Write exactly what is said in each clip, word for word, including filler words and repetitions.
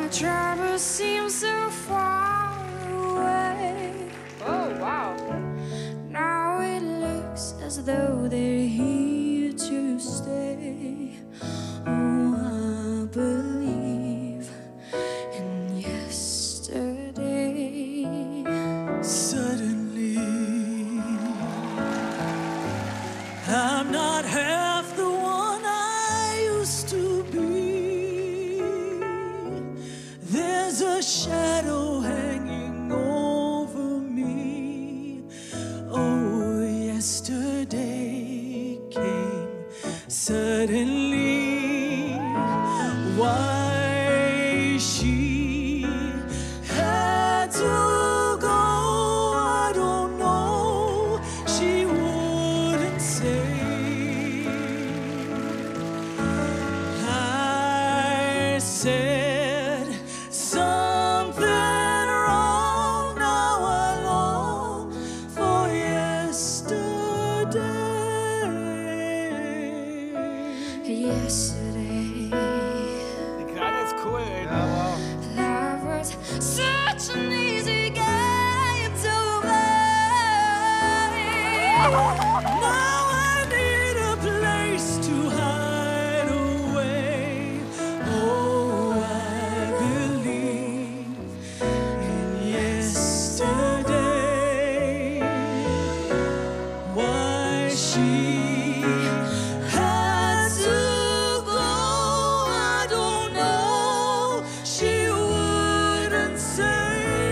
trouble seems so far away. Oh, wow. Now it looks as though they're here to stay. Oh, I believe in yesterday. Suddenly, I'm not half the one I used to be. There's a shadow hanging over me. Oh, yesterday came suddenly. Why she had to go, I don't know. She wouldn't say. I said something wrong. Now I long for yesterday. Yesterday, Die Kleine ist cool, ey. life was such an easy game to play. Now I need a place to hide away. Oh, I believe in yesterday. Why she had to go, I don't know. She wouldn't say.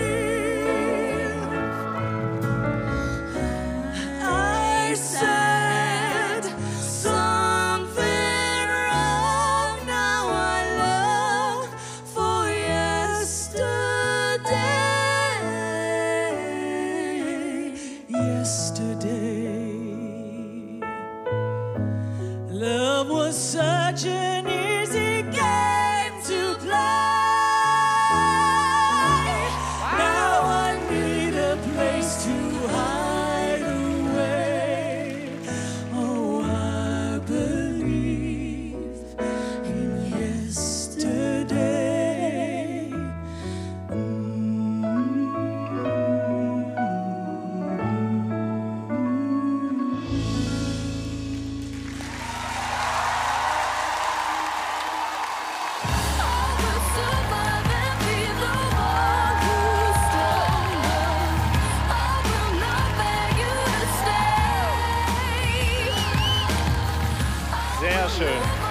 I said something wrong. Now I long for yesterday. Yesterday, love was such an easy game to play. Now I need a place to hide away. Oh, I believe in yesterday. Sehr schön.